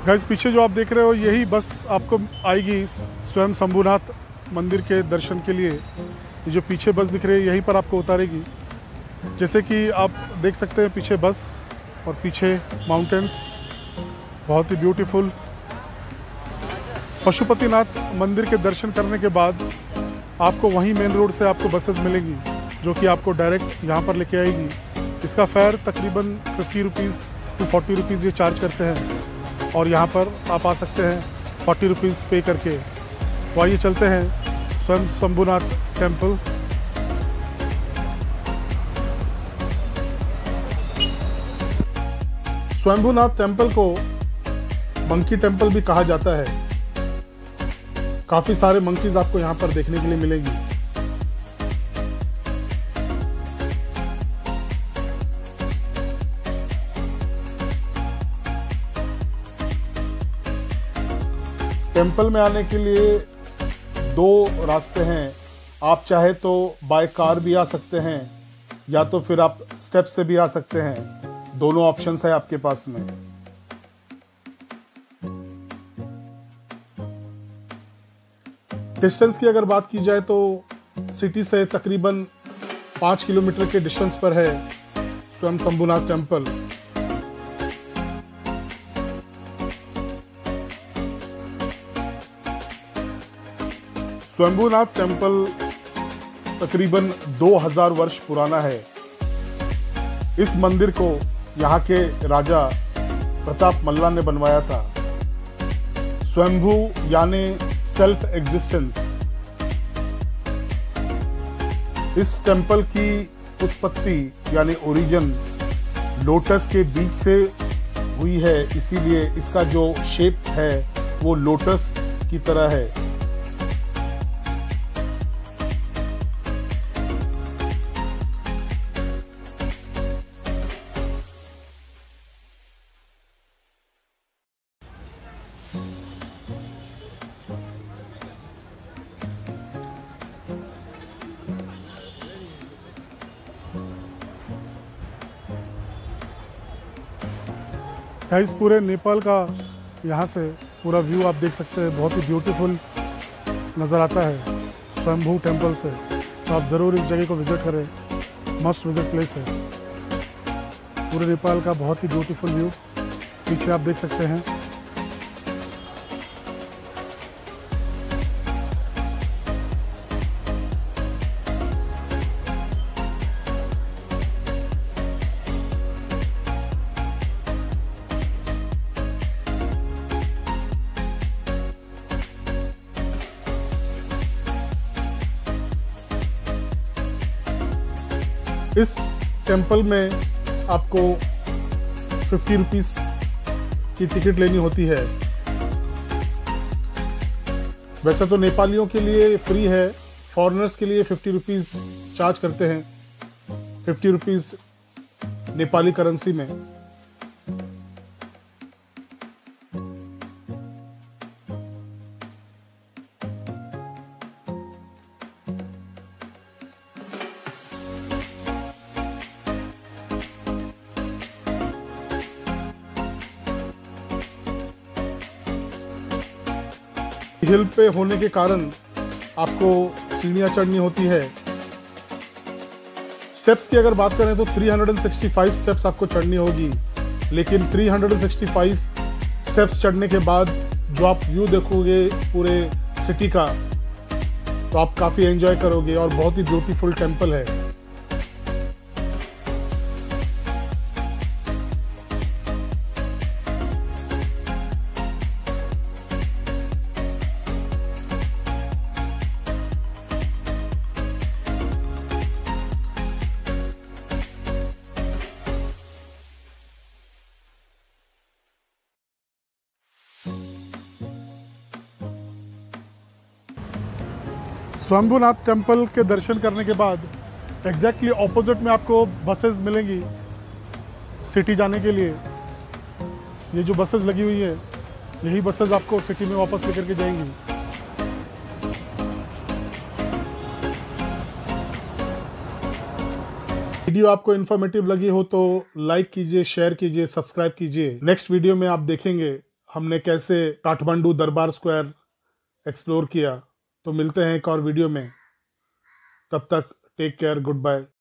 Guys पीछे जो आप देख रहे हो यही बस आपको आएगी स्वयं शंभुनाथ मंदिर के दर्शन के लिए। ये जो पीछे बस दिख रही है यहीं पर आपको उतारेगी। जैसे कि आप देख सकते हैं पीछे बस और पीछे माउंटेन्स, बहुत ही ब्यूटीफुल। पशुपतिनाथ मंदिर के दर्शन करने के बाद आपको वहीं मेन रोड से आपको बसेस मिलेंगी जो कि आपको डायरेक्ट यहाँ पर लेके आएगी। इसका फेयर तकरीबन 50 रुपीज़ टू 40 रुपीज़ ये चार्ज करते हैं और यहाँ पर आप आ सकते हैं 40 रुपीज़ पे करके। तो आइए चलते हैं स्वयं शंभुनाथ टेम्पल। स्वयंभूनाथ टेम्पल को मंकी टेम्पल भी कहा जाता है। काफी सारे मंकीज आपको यहाँ पर देखने के लिए मिलेंगी। टेम्पल में आने के लिए 2 रास्ते हैं। आप चाहे तो बाय कार भी आ सकते हैं या तो फिर आप स्टेप से भी आ सकते हैं। दोनों ऑप्शंस है आपके पास में। डिस्टेंस की अगर बात की जाए तो सिटी से तकरीबन 5 किलोमीटर के डिस्टेंस पर है स्वयं शंभुनाथ टेम्पल। स्वयंभूनाथ टेम्पल तकरीबन 2000 वर्ष पुराना है। इस मंदिर को यहाँ के राजा प्रताप मल्ला ने बनवाया था। स्वयंभू यानी सेल्फ एग्जिस्टेंस। इस टेम्पल की उत्पत्ति यानी ओरिजिन लोटस के बीज से हुई है, इसीलिए इसका जो शेप है वो लोटस की तरह है। गाइस पूरे नेपाल का यहाँ से पूरा व्यू आप देख सकते हैं। बहुत ही ब्यूटीफुल नज़र आता है स्वयंभू टेम्पल से। तो आप ज़रूर इस जगह को विज़िट करें, मस्ट विज़िट प्लेस है। पूरे नेपाल का बहुत ही ब्यूटीफुल व्यू पीछे आप देख सकते हैं। इस टेम्पल में आपको 50 रुपीज़ की टिकट लेनी होती है। वैसे तो नेपालियों के लिए फ्री है, फॉरेनर्स के लिए 50 रुपीज़ चार्ज करते हैं। 50 रुपीज़ नेपाली करेंसी में। हिल पे होने के कारण आपको सीढ़ियाँ चढ़नी होती है। स्टेप्स की अगर बात करें तो 365 स्टेप्स आपको चढ़नी होगी, लेकिन 365 स्टेप्स चढ़ने के बाद जो आप व्यू देखोगे पूरे सिटी का, तो आप काफ़ी एंजॉय करोगे और बहुत ही ब्यूटीफुल टेम्पल है। स्वयंभूनाथ टेम्पल के दर्शन करने के बाद एग्जैक्टली ऑपोजिट में आपको बसेस मिलेंगी सिटी जाने के लिए। ये जो बसेस लगी हुई है यही बसेस आपको सिटी में वापस लेकर के जाएंगी। वीडियो आपको इन्फॉर्मेटिव लगी हो तो लाइक कीजिए, शेयर कीजिए, सब्सक्राइब कीजिए। नेक्स्ट वीडियो में आप देखेंगे हमने कैसे काठमांडू दरबार स्क्वायर एक्सप्लोर किया। तो मिलते हैं एक और वीडियो में, तब तक टेक केयर, गुड बाय।